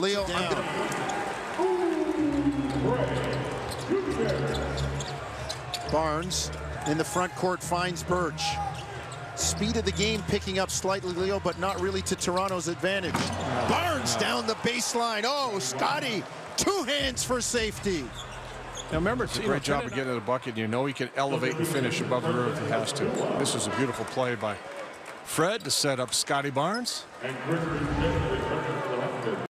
Leo, I'm gonna... Barnes in the front court finds Birch. Speed of the game picking up slightly, Leo, but not really to Toronto's advantage. Barnes down the baseline. Oh, Scottie, 2 hands for safety. Now remember, it's a great job of getting at the bucket. You know he can elevate and finish above the rim if he has to. This is a beautiful play by Fred to set up Scottie Barnes.